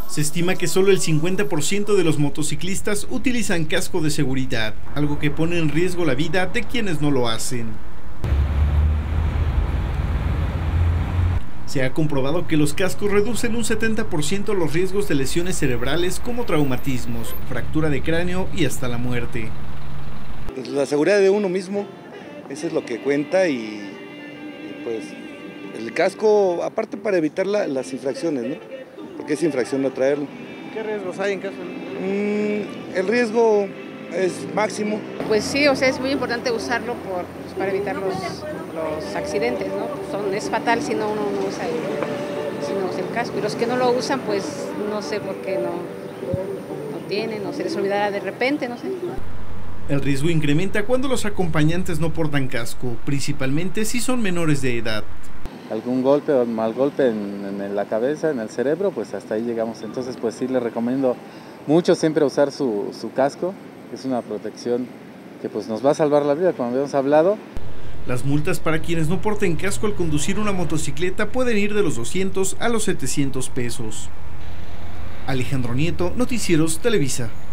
Se estima que solo el 50% de los motociclistas utilizan casco de seguridad, algo que pone en riesgo la vida de quienes no lo hacen. Se ha comprobado que los cascos reducen un 70% los riesgos de lesiones cerebrales como traumatismos, fractura de cráneo y hasta la muerte. La seguridad de uno mismo, eso es lo que cuenta y pues el casco, aparte para evitar las infracciones, ¿no? Porque es infracción no traerlo. ¿Qué riesgos hay en caso? El riesgo es máximo. Pues sí, o sea, es muy importante usarlo para evitar los accidentes, ¿no? Es fatal si no uno no usa el casco. Y los que no lo usan, pues no sé por qué no tienen, o se les olvidará de repente, no sé. El riesgo incrementa cuando los acompañantes no portan casco, principalmente si son menores de edad. Algún golpe o mal golpe en la cabeza, en el cerebro, pues hasta ahí llegamos. Entonces, pues sí, les recomiendo mucho siempre usar su casco, que es una protección que pues nos va a salvar la vida, como habíamos hablado. Las multas para quienes no porten casco al conducir una motocicleta pueden ir de los 200 a los 700 pesos. Alejandro Nieto, Noticieros Televisa.